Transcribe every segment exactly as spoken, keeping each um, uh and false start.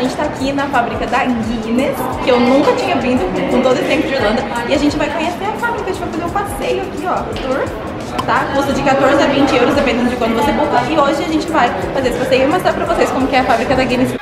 gente tá aqui na fábrica da Guinness, que eu nunca tinha vindo com todo esse tempo de Irlanda. E a gente vai conhecer a fábrica, a gente vai fazer um passeio aqui, ó, tour, tá? Custa de quatorze a vinte euros, dependendo de quando você comprar. E hoje a gente vai fazer esse passeio e mostrar pra vocês como que é a fábrica da Guinness.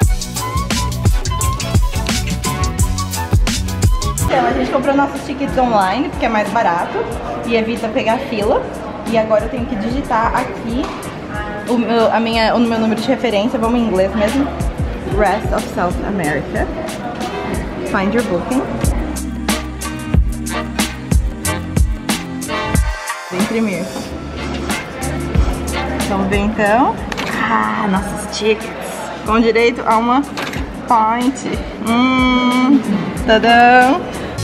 Então, a gente comprou nossos tickets online, porque é mais barato e evita pegar fila. E agora eu tenho que digitar aqui o meu, a minha, o meu número de referência, vamos em inglês mesmo. Rest of South America. Find your booking. Vou imprimir. Vamos ver então. Ah, nossos tickets. Com direito a uma pint. Hum, tadã!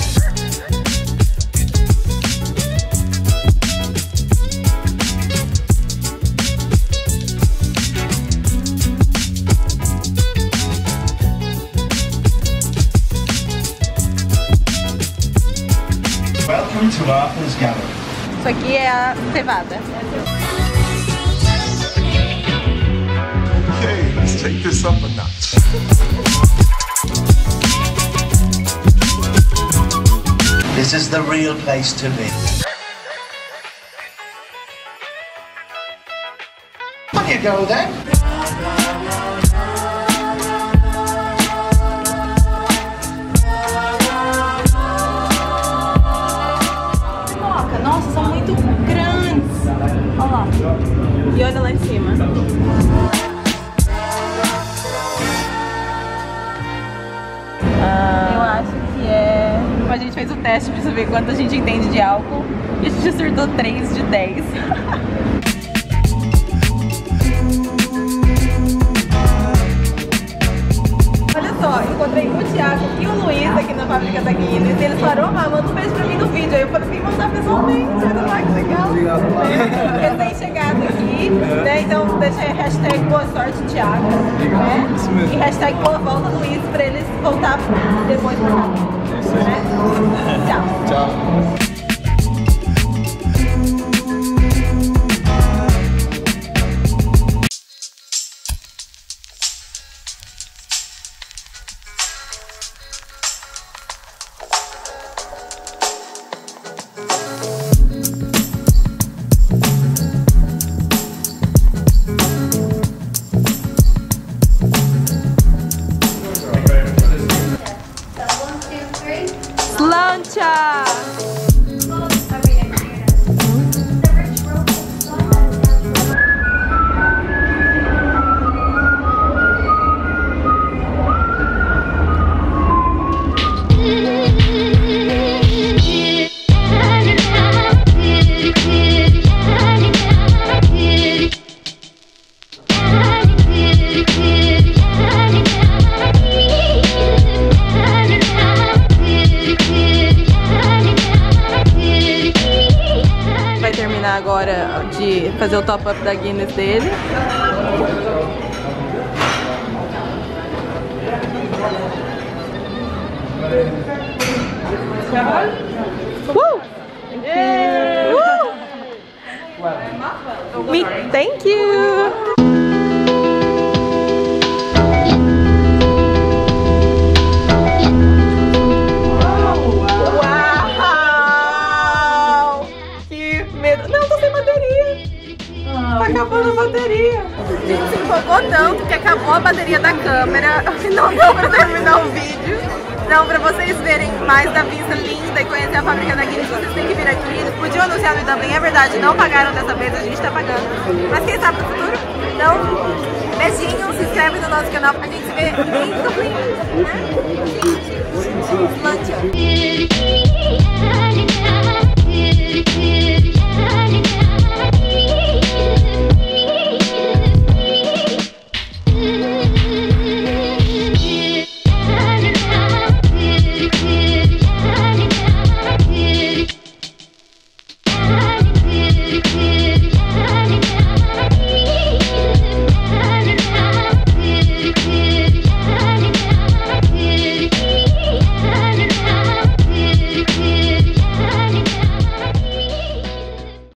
Isso aqui é a cevada. Okay, let's take this up a notch. This is the real place to be. On you go then. Nossa, são muito grandes. Olha lá. E olha lá em cima. Ah, eu acho que é... A gente fez o teste pra saber quanto a gente entende de álcool e a gente acertou três de dez. Olha só, encontrei o Thiago e o Luiz aqui na fábrica da Guinness. Eles falaram, ah, manda um beijo pra mim no vídeo. Aí eu falei, vem mandar pessoalmente, olha lá que legal. Eles têm chegado aqui, né? Então deixa aí hashtag boa sorte, Thiago. Né? Isso mesmo. E hashtag boa volta, Luiz, pra eles voltar depois pra cá. Né? Tchau. Tchau. Lancha! Agora de fazer o top-up da Guinness dele. Uh! Yeah. Uh! Me, thank you! Acabou a bateria. A gente se empolgou tanto que acabou a bateria da câmera. Não deu pra terminar o vídeo. Então, pra vocês verem mais da vista linda e conhecer a fábrica da Guinness, vocês têm que vir aqui. Eles podiam anunciar no E-Dublin, é verdade, não pagaram dessa vez, a gente tá pagando. Mas quem sabe no futuro? Então, beijinho, se inscreve no nosso canal. A gente se vê em E-Dublin. Né? Gente,